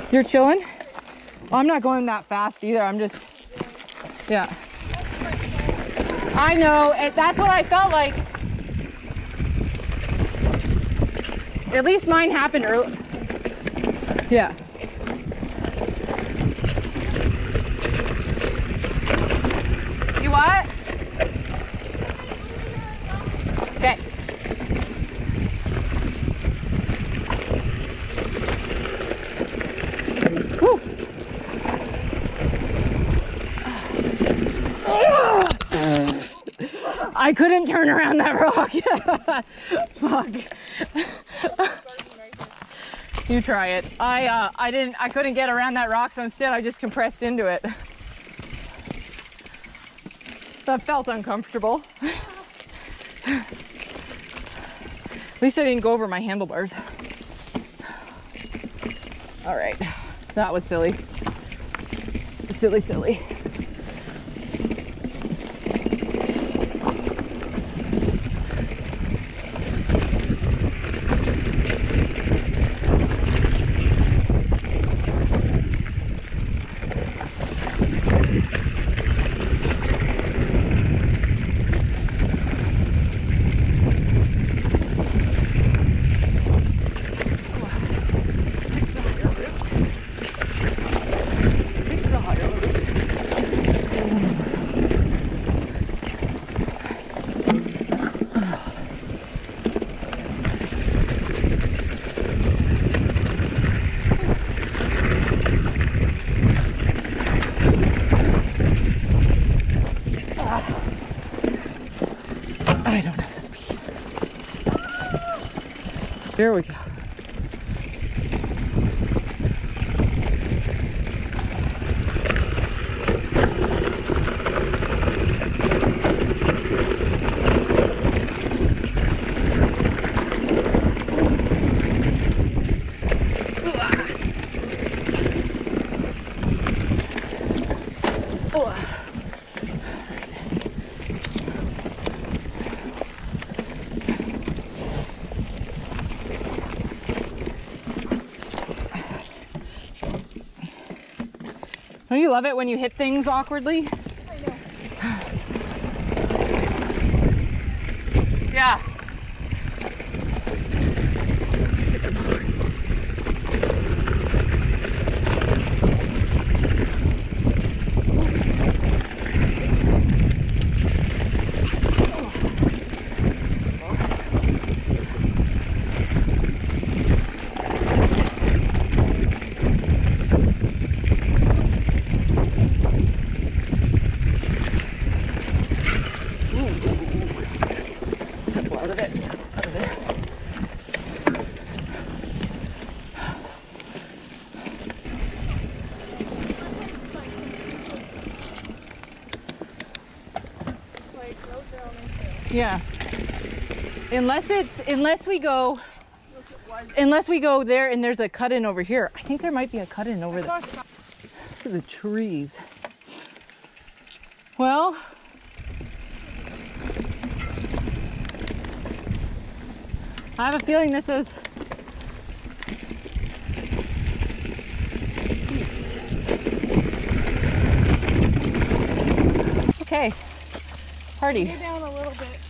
You're chilling? I'm not going that fast either. I'm just, yeah. I know, that's what I felt like. At least mine happened early. Yeah. You what? Okay. Woo. I couldn't turn around that rock. Fuck. You try it. I couldn't get around that rock, so instead I just compressed into it. That felt uncomfortable. At least I didn't go over my handlebars. All right, that was silly. Silly, silly. I don't have the speed. There we go. Don't you love it when you hit things awkwardly? I know. Yeah. Yeah. Unless we go there and there's a cut in over here. I think there might be a cut in over there. Look at the trees. Well, I have a feeling this is okay. Party. Go down a little bit.